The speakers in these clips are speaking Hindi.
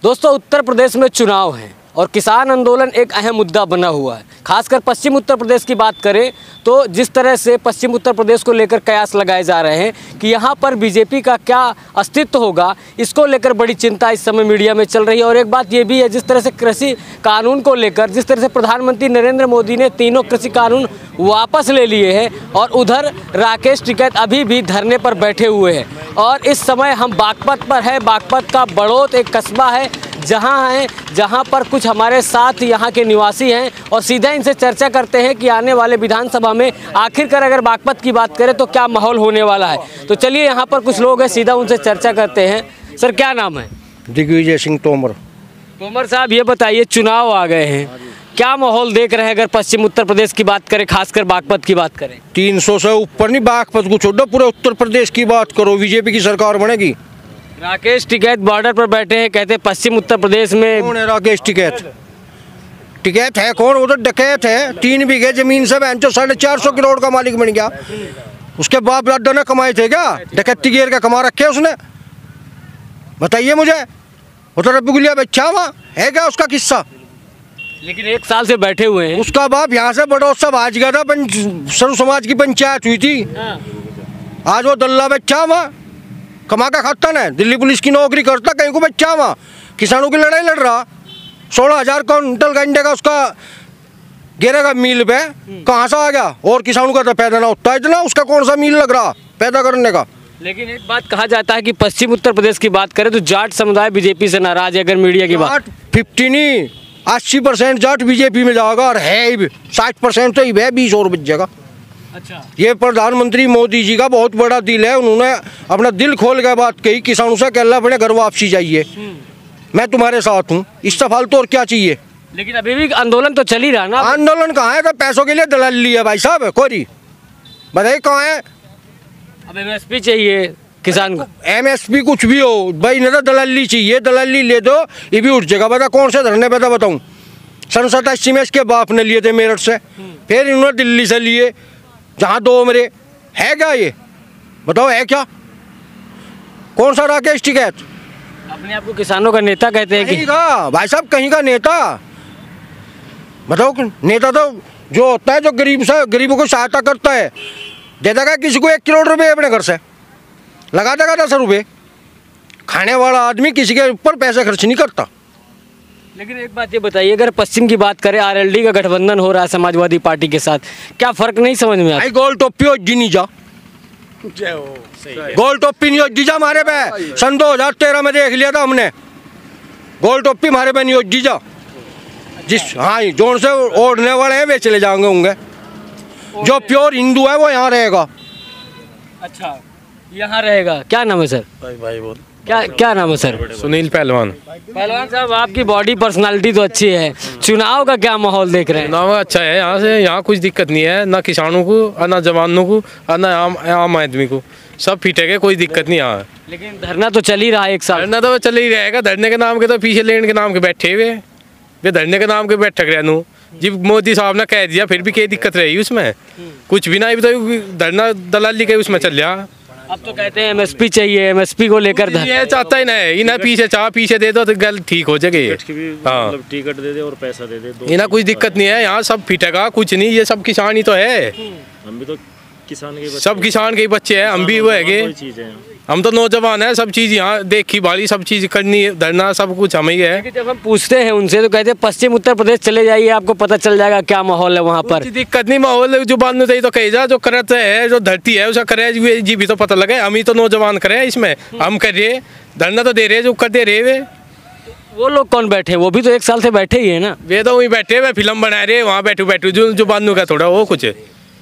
दोस्तों, उत्तर प्रदेश में चुनाव है और किसान आंदोलन एक अहम मुद्दा बना हुआ है। खासकर पश्चिम उत्तर प्रदेश की बात करें तो जिस तरह से पश्चिम उत्तर प्रदेश को लेकर कयास लगाए जा रहे हैं कि यहाँ पर बीजेपी का क्या अस्तित्व होगा, इसको लेकर बड़ी चिंता इस समय मीडिया में चल रही है। और एक बात ये भी है, जिस तरह से कृषि कानून को लेकर जिस तरह से प्रधानमंत्री नरेंद्र मोदी ने तीनों कृषि कानून वापस ले लिए हैं और उधर राकेश टिकैत अभी भी धरने पर बैठे हुए हैं। और इस समय हम बागपत पर है। बागपत का बड़ौत एक कस्बा है जहां पर कुछ हमारे साथ यहाँ के निवासी हैं और सीधा इनसे चर्चा करते हैं कि आने वाले विधानसभा में आखिरकार अगर बागपत की बात करें तो क्या माहौल होने वाला है। तो चलिए, यहाँ पर कुछ लोग हैं, सीधा उनसे चर्चा करते हैं। सर, क्या नाम है? दिग्विजय सिंह तोमर। तोमर साहब, ये बताइए, चुनाव आ गए हैं, क्या माहौल देख रहे हैं अगर पश्चिम उत्तर प्रदेश की बात करें, खासकर बागपत की बात करें? 300 से ऊपर नहीं, बागपत को छोड़ो, पूरे उत्तर प्रदेश की बात करो, बीजेपी की सरकार बनेगी। राकेश टिकैत बॉर्डर पर बैठे हैं, कहते हैं पश्चिम उत्तर प्रदेश में। कौन है राकेश टिकैत? टिकैत है कौन? वो तो डकैत है। 3 बीघे जमीन से 450 करोड़ का मालिक बन गया। उसके बाप दादा ने कमाए थे क्या? डकैती गिर का कमा रखे उसने? बताइए मुझे। वो तो रब्बुगुलिया बच्चा वहाँ है क्या उसका किस्सा? लेकिन 1 साल से बैठे हुए हैं। उसका बाप यहाँ से बड़ौत से भाज गया था, सर्व समाज की पंचायत हुई थी। आज वो दल्ला बच्चा वहाँ कमा का खाता ना, दिल्ली पुलिस की नौकरी करता, कहीं को बच्चा वहाँ किसानों की लड़ाई लड़ रहा। 16,000 क्विंटल गंडे का उसका गिरेगा मिल पे, कहाँ से आ गया? और किसानों का तो पैदा ना होता इतना, उसका कौन सा मिल लग रहा पैदा करने का? लेकिन एक बात कहा जाता है कि पश्चिम उत्तर प्रदेश की बात करें तो जाट समुदाय बीजेपी से नाराज है। अगर मीडिया की बात 50 नहीं 80% जाट बीजेपी में जाएगा और है 60% तो ही है, 20 और बच जाएगा। अच्छा, ये प्रधानमंत्री मोदी जी का बहुत बड़ा दिल है। उन्होंने अपना दिल खोल के बात कही, किसानों से कहला अपने घर वापसी जाइए, मैं तुम्हारे साथ हूँ, इससे फालतू और क्या चाहिए? लेकिन अभी भी आंदोलन तो चल ही रहा ना। आंदोलन कहाँ है? तो पैसों के लिए दलाली है भाई साहब। कोरी बताइए कहाँ है? अब एमएसपी चाहिए किसान को। एमएसपी कुछ भी हो भाई, नहीं तो दलाली चाहिए। दलाली ले दो, ये भी उठ जाएगा। बता कौन से धरने पे था बताऊँ? 87 में इसके बाप ने लिए थे मेरठ से, फिर इन्होंने दिल्ली से लिए, जहाँ 2 मेरे है क्या? ये बताओ है क्या? कौन सा राकेश टिकैत? अपने आप को किसानों का नेता कहते हैं कि का भाई साहब, कहीं का नेता? बताओ, नेता तो जो होता है जो गरीबों को सहायता करता है, दे देगा किसी को 1 करोड़ रुपए अपने घर से, लगा देगा 10 रुपये। खाने वाला आदमी किसी के ऊपर पैसे खर्च नहीं करता। लेकिन एक बात ये बताइए, अगर पश्चिम की बात करें, आरएलडी का गठबंधन हो रहा है समाजवादी पार्टी के साथ, क्या फर्क नहीं समझ में आता? गोल टोपी हो जी नहीं जा, गोल टोपी नहीं हो जी जा हमारे पे। सन 2013 में देख लिया था हमने, गोल टोपी हमारे पे नहीं हो जी जा। जिस हाँ जोन से ओढ़ने वाले हैं वे चले जाएंगे होंगे। जो प्योर हिंदू है वो यहाँ रहेगा। अच्छा, यहाँ रहेगा। क्या नाम है सर? भाई बोल। क्या नाम है सर? सुनील पहलवान। पहलवान साहब, आपकी बॉडी पर्सनालिटी तो अच्छी है, चुनाव का क्या माहौल देख रहे हैं? चुनाव अच्छा है यहाँ से। यहाँ कुछ दिक्कत नहीं है, ना किसानों को और ना जवानों को और ना आम आदमी को, सब फिट है, कोई दिक्कत नहीं यहाँ। लेकिन धरना तो चल ही रहा है 1 साल। धरना तो चल ही रहेगा। धरने के नाम के तो पीछे लेने के नाम के बैठे हुए, वे धरने के नाम के बैठक रहनू जी। मोदी साहब ने कह दिया, फिर भी क्या दिक्कत रही उसमें? कुछ भी ना, तो धरना दलाली के उसमें चल रहा। अब तो कहते हैं एमएसपी चाहिए, एमएसपी को लेकर ये चाहता ही नहीं, इन्हें पीछे दे दो तो गल ठीक हो जाएगी। हाँ, टिकट दे दे और पैसा दे दे, इन्हें कुछ दिक्कत नहीं है। यहाँ सब फिटेगा, कुछ नहीं, ये सब किसान ही तो है। हम भी तो किसान के सब किसान के ही बच्चे हैं, हम भी वो है। हम तो नौजवान है, सब चीज़ यहाँ देखी भाली, सब चीज़ करनी, धरना सब कुछ हमें ही है। जब हम पूछते हैं उनसे तो कहते हैं पश्चिम उत्तर प्रदेश चले जाइए, आपको पता चल जाएगा क्या माहौल है वहाँ पर। दिक्कत नहीं, माहौल जो बांधने चाहिए तो कही जा, जो करते है, जो धरती है उसका करे जी भी तो पता लगे। हम ही तो नौजवान करे इसमें, हम कर रहे धरना तो दे रहे, जो कर दे रहे वे। वो लोग कौन बैठे? वो भी तो 1 साल से बैठे ही है ना। वे तो वहीं बैठे हुए फिल्म बना रहे, वहाँ बैठे जो बांधने का थोड़ा वो कुछ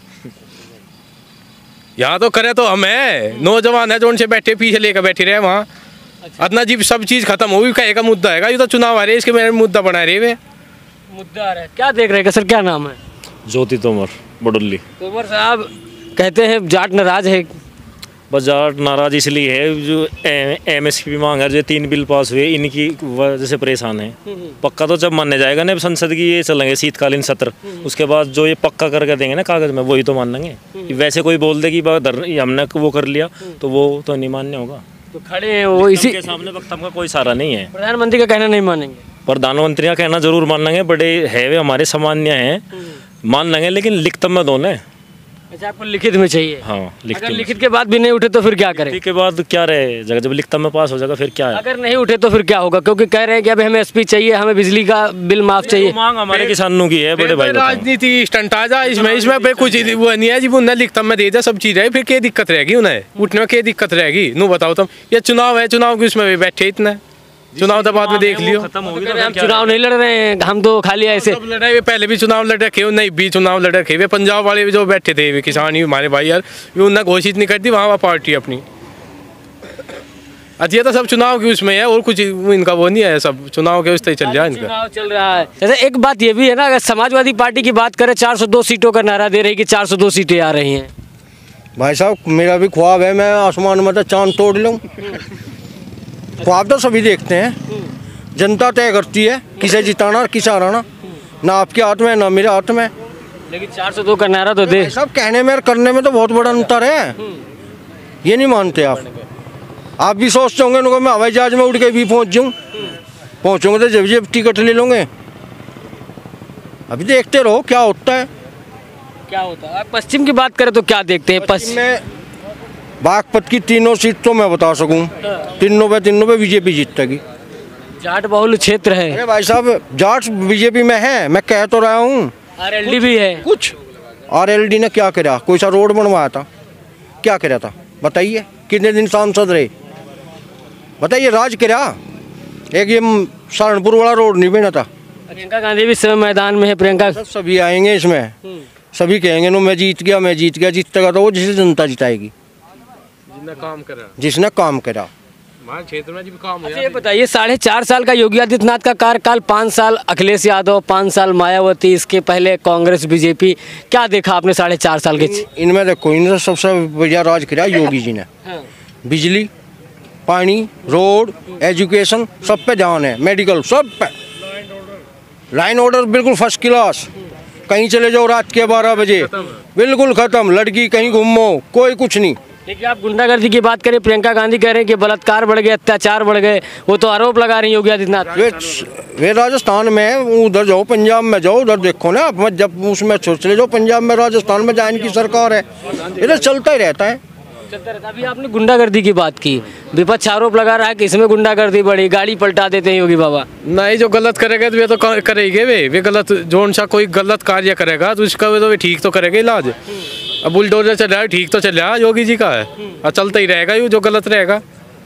यहाँ तो करे तो हम है, नौजवान है जो उनसे बैठे पीछे लेकर बैठे रहे वहाँ। अपना जी सब चीज़ खत्म हो भी कहेगा मुद्दा है, ये तो चुनाव आ रहे इसके मेरे मुद्दा बना रहे वे। मुद्दा आ रहा है, क्या देख रहे हैं सर? क्या नाम है? ज्योति तोमर, बडोली। तोमर साहब, कहते हैं जाट नाराज है। बस जाट नाराज इसलिए है, जो एमएसपी मांग है, जो 3 बिल पास हुए इनकी वजह से परेशान है। पक्का तो जब मानने जाएगा ना संसद की ये चलेंगे शीतकालीन सत्र, उसके बाद जो ये पक्का करके देंगे ना कागज में, वही तो मान लेंगे। वैसे कोई बोल दे कि हमने वो कर लिया तो वो तो नहीं मान्य होगा। तो खड़े हैं वो इसी के सामने वक्त का कोई सारा नहीं है। प्रधानमंत्री का कहना नहीं मानेंगे। प्रधानमंत्री का कहना जरूर मान लेंगे, बड़े है वे हमारे सामान्य हैं, मान लेंगे, लेकिन लिखित में दोनों है। अच्छा, आपको लिखित में चाहिए। हाँ, अगर लिखित के बाद भी नहीं उठे तो फिर क्या करें? लिखित के बाद क्या रहेगा, जब लिखित में पास हो जाएगा फिर क्या है? अगर नहीं उठे तो फिर क्या होगा? क्योंकि कह रहे हैं कि अभी हमें एसपी चाहिए, हमें बिजली का बिल माफ चाहिए। मांग हमारे किसानों की है, बड़े भाई। राजनीति स्टंट आ जा इसमें पे कुछ वो नहीं है जी, उन्हें लिखता में दे दे सब चीज है, फिर क्या दिक्कत रहेगी उन्हें उठने में, क्या दिक्कत रहेगी? नो बताओ तुम, ये चुनाव है, चुनाव की उसमें बैठे इतना, चुनाव तो बाद में देख लियो। खत्म हो तो हम चुनाव नहीं लड़ रहे हैं, हम तो खाली ऐसे लड़ाई हुए, पहले भी चुनाव लड़ रखे हो, नहीं भी चुनाव लड़ रखे हुए। पंजाब वाले भी जो बैठे थे वे किसान ही हमारे भाई यार, ये उन्हें घोषित नहीं करती वहाँ पार्टी अपनी। अच्छा, ये तो सब चुनाव की उसमें है और कुछ इनका वो नहीं है, सब चुनाव के उससे चल जाए इनका। चुनाव चल रहा है। जैसे एक बात ये भी है ना, अगर समाजवादी पार्टी की बात करें 402 सीटों का नारा दे रही कि 402 सीटें आ रही हैं। भाई साहब, मेरा भी ख्वाब है, मैं आसमान में तो चांद तोड़ लूँ। ख्वाब तो सभी देखते हैं, जनता तय करती है किसे जिताना और किसे हराना, ना आपके हाथ में ना मेरे हाथ में। लेकिन 402 का नारा तो दे। सब कहने में और करने में तो बहुत बड़ा अंतर है, ये नहीं मानते आप भी सोचते होंगे उनको मैं हवाई जहाज में उड़ के भी पहुंच जाऊँ, पहुंचोगे तो जब जब टिकट ले लूँगे। अभी देखते रहो क्या होता है। क्या होता है? पश्चिम की बात करें तो क्या देखते हैं? पश्चिम में बागपत की तीनों सीट तो मैं बता सकूं, तीनों पे बीजेपी जीतेगी। जाट बहुल क्षेत्र है। अरे भाई साहब, जाट बीजेपी में है, मैं कह तो रहा हूँ। आरएलडी भी है। कुछ आरएलडी ने क्या करा? कोई सा रोड बनवाया था? क्या करा था बताइए? कितने दिन सांसद रहे बताइए? राज करा? एक ये सहारनपुर वाला रोड नहीं बना था। प्रियंका गांधी भी इस समय मैदान में है। प्रियंका सभी आएंगे इसमें, सभी कहेंगे नो मैं जीत गया, जीतेगा तो वो जिसे जनता जिताएगी, जिसने काम करा। हमारे क्षेत्र में भी काम अच्छा, ये बताइए 4.5 साल का योगी आदित्यनाथ का कार्यकाल, 5 साल अखिलेश यादव, 5 साल मायावती, इसके पहले कांग्रेस बीजेपी, क्या देखा आपने 4.5 साल के? इनमें देखो, इनसे सबसे बढ़िया राज किया योगी जी ने। बिजली, पानी, रोड, एजुकेशन सब पे ध्यान है, मेडिकल सब पे। लाइन ऑर्डर बिल्कुल फर्स्ट क्लास, कहीं चले जाओ रात के 12 बजे बिल्कुल खत्म, लड़की कहीं घूमो कोई कुछ नहीं। देखिए, आप गुंडागर्दी की बात करें, प्रियंका गांधी कह रहे हैं कि बलात्कार बढ़ गए, अत्याचार बढ़ गए, वो तो आरोप लगा रही है योगी आदित्यनाथ। वे राजस्थान में, उधर जाओ, पंजाब में जाओ, उधर देखो ना, जब उसमें चले जाओ पंजाब में, राजस्थान में जहाँ इनकी सरकार है, इधर चलता ही रहता है। अभी आपने गुंडागर्दी की बात की, विपक्ष आरोप लगा रहा है कि इसमें गुंडागर्दी बढ़ी, गाड़ी पलटा देते हैं योगी बाबा। नहीं, जो गलत करेगा तो वे तो करेंगे, वे गलत जोन सा कोई गलत कार्य करेगा तो उसका वे ठीक तो करेगा इलाज। अब बुलडोजर चल रहा है, ठीक तो चल रहा है, योगी जी का है, और चलता ही रहेगा ये, जो गलत रहेगा।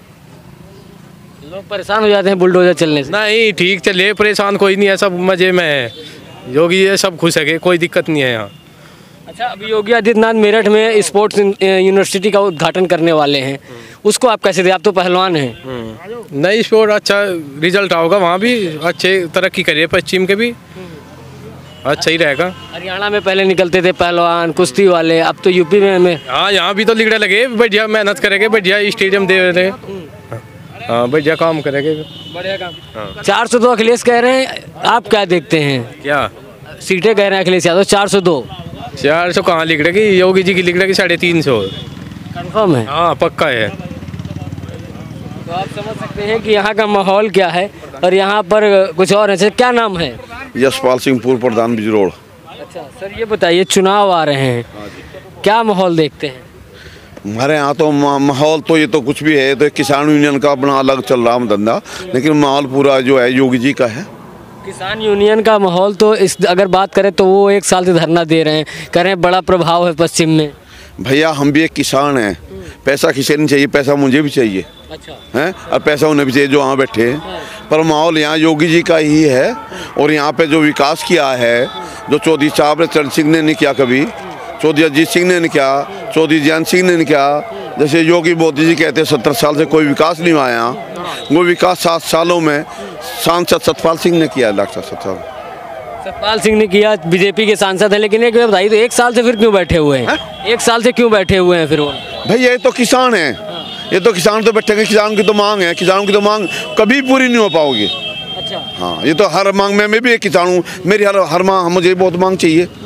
लोग परेशान हो जाते हैं बुलडोजर चलने से। नहीं, ठीक चले, परेशान कोई नहीं है, सब मजे में है, योगी जी सब खुश है, कोई दिक्कत नहीं है यहाँ। अच्छा, अभी योगी आदित्यनाथ मेरठ में स्पोर्ट्स यूनिवर्सिटी का उद्घाटन करने वाले हैं, उसको आप कैसे दे? आप तो पहलवान हैं। नहीं, स्पोर्ट अच्छा रिजल्ट आओगा, वहाँ भी अच्छे तरक्की करिए, पश्चिम के भी अच्छा ही रहेगा। हरियाणा में पहले निकलते थे पहलवान, कुश्ती वाले, अब तो यूपी में हाँ, यहाँ भी तो लिगड़े लगे, बढ़िया मेहनत करेंगे, बढ़िया स्टेडियम दे रहे, हाँ बढ़िया काम करेंगे, बढ़िया काम। 402 अखिलेश कह रहे हैं, आप क्या देखते हैं? क्या सीटें कह रहे हैं अखिलेश यादव 402? 400 कहाँ लिख रही? योगी जी की लिख रही 350। कंफर्म है? हाँ, पक्का है। तो आप समझ सकते हैं कि यहाँ का माहौल क्या है, और यहाँ पर कुछ और है। क्या नाम है? यशपाल सिंह, पूर्व प्रधान बिजरोड़। अच्छा सर, ये बताइए, चुनाव आ रहे हैं, क्या माहौल देखते हैं? हमारे यहाँ तो माहौल तो ये तो कुछ भी है, तो किसान यूनियन का अपना अलग चल रहा धंधा, लेकिन माहौल पूरा जो है योगी जी का है। किसान यूनियन का माहौल तो इस अगर बात करें तो वो 1 साल से धरना दे रहे हैं, कह रहे हैं बड़ा प्रभाव है पश्चिम में। भैया, हम भी एक किसान हैं, पैसा किसे नहीं चाहिए, पैसा मुझे भी चाहिए। अच्छा हैं, और पैसा उन्हें भी चाहिए जो वहाँ बैठे हैं, पर माहौल यहाँ योगी जी का ही है। और यहाँ पे जो विकास किया है, जो चौधरी साहब ने, चरण सिंह ने नहीं किया कभी, चौधरी अजीत सिंह ने नहीं किया, चौधरी जयंत सिंह ने नहीं किया, जैसे योगी मोदी जी कहते हैं 70 साल से कोई विकास नहीं आया, वो विकास 7 सालों में सांसद सतपाल सिंह ने किया। डॉक्टर सतपाल सिंह ने किया, बीजेपी के सांसद हैं। लेकिन एक बताइए, तो 1 साल से फिर क्यों बैठे हुए हैं? 1 साल से क्यों बैठे हुए हैं फिर वो? भाई, ये तो किसान है, ये तो किसान तो बैठेंगे, किसान की तो मांग है, किसानों की तो मांग कभी पूरी नहीं हो पाओगी। अच्छा, हाँ, ये तो हर मांग में, मैं भी एक किसान हूँ, मेरी हर मांग, मुझे बहुत मांग चाहिए।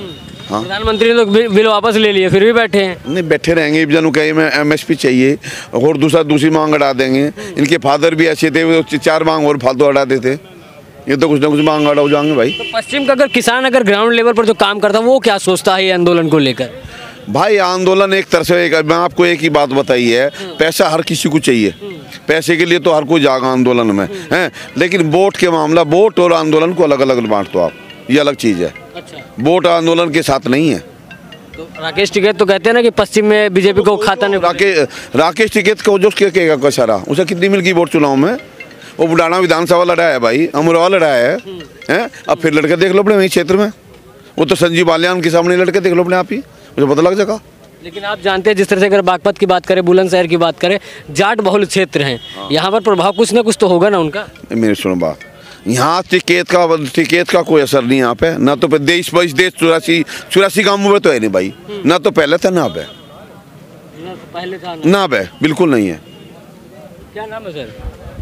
हाँ। प्रधानमंत्री ने तो बिल वापस ले लिए, फिर भी बैठे हैं। नहीं बैठे रहेंगे, जनों कहीं में MSP चाहिए और दूसरी मांग हटा देंगे। इनके फादर भी ऐसे थे, वो 4 मांग और फालतू हटा देते। ये तो कुछ ना कुछ मांग हटा हो जाएंगे भाई। तो पश्चिम का अगर किसान अगर ग्राउंड लेवल पर जो काम करता है वो क्या सोचता है ये आंदोलन को लेकर? भाई आंदोलन एक तरह से, मैं आपको एक ही बात बताई है, पैसा हर किसी को चाहिए, पैसे के लिए तो हर कोई जाएगा आंदोलन में है, लेकिन वोट के मामला, वोट और आंदोलन को अलग अलग बांट दो आप, ये अलग चीज़ है। अच्छा, वोट आंदोलन के साथ नहीं है। तो राकेश टिकैत तो कहते हैं ना कि पश्चिम में बीजेपी को खाता नहीं। राकेश टिकैत को जो कहेगा कोई सारा, उसे कितनी मिल गई वोट चुनाव में? वो बुढ़ाना विधानसभा लड़ा है भाई, अमरोहा लड़ा है। अब फिर लड़के देख लो अपने वही क्षेत्र में, वो तो संजीव बालियान के सामने लड़के देख लो अपने आप ही, मुझे पता लग जाएगा। लेकिन आप जानते हैं जिस तरह से अगर बागपत की बात करें, बुलंदशहर की बात करें, जाट बहुल क्षेत्र हैं, यहाँ पर प्रभाव कुछ ना कुछ तो होगा ना उनका। मेरी सुनो बात, यहाँ टिकैत का कोई असर नहीं यहाँ पे, ना तो देश 84 गाँवों में तो है नहीं भाई, ना तो पहले था ना अब है, पहले था ना अब है, बिल्कुल नहीं है। क्या नाम है सर?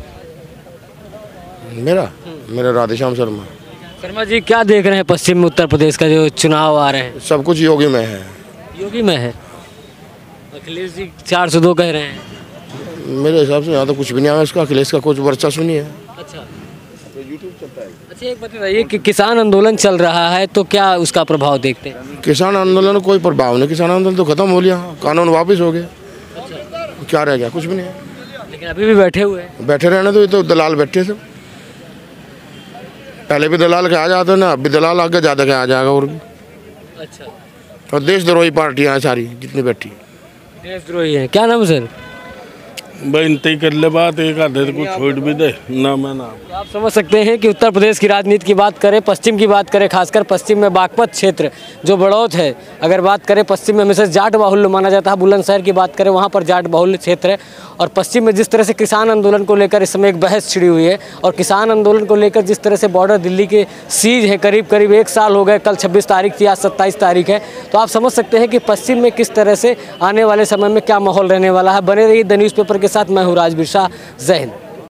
मेरा राधेश्याम शर्मा। शर्मा जी, क्या देख रहे हैं पश्चिम उत्तर प्रदेश का जो चुनाव आ रहे हैं? सब कुछ योगी में है। योगी में है? अखिलेश जी 402 कह रहे हैं। मेरे हिसाब से यहाँ तो कुछ भी नहीं आया इसका, अखिलेश का कुछ वर्चस्व नहीं है। अच्छा, अच्छा एक बात बताइए कि किसान आंदोलन चल रहा है तो क्या उसका प्रभाव देखते हैं? किसान आंदोलन कोई प्रभाव नहीं, किसान आंदोलन तो खत्म हो लिया, कानून वापस हो गया, क्या रह गया? कुछ भी नहीं है। लेकिन अभी भी बैठे हुए हैं। बैठे रहने तो, ये तो दलाल बैठे सब, पहले भी दलाल के आ जाते ना, अब भी दलाल आगे ज़्यादा के आ जाएगा और भी। अच्छा, और देशद्रोही पार्टियाँ हैं सारी जितनी बैठी। देशद्रोही है। क्या नाम है सर? भाई इनते ही कर ले बात, एक आधे को छोड़ भी दे ना। मैं ना आप समझ सकते हैं कि उत्तर प्रदेश की राजनीति की बात करें, पश्चिम की बात करें, खासकर पश्चिम में बागपत क्षेत्र जो बड़ौत है, अगर बात करें पश्चिम में हमेशा जाट बाहुल्य माना जाता है। बुलंदशहर की बात करें, वहाँ पर जाट बाहुल्य क्षेत्र है। और पश्चिम में जिस तरह से किसान आंदोलन को लेकर इस समय एक बहस छिड़ी हुई है, और किसान आंदोलन को लेकर जिस तरह से बॉर्डर दिल्ली के सीज है, करीब 1 साल हो गए, कल 26 तारीख थी, आज 27 तारीख है, तो आप समझ सकते हैं कि पश्चिम में किस तरह से आने वाले समय में क्या माहौल रहने वाला है। बने रहिए द न्यूज़पेपर के साथ, मैं हूँ राज बिरसा। जय हिंद।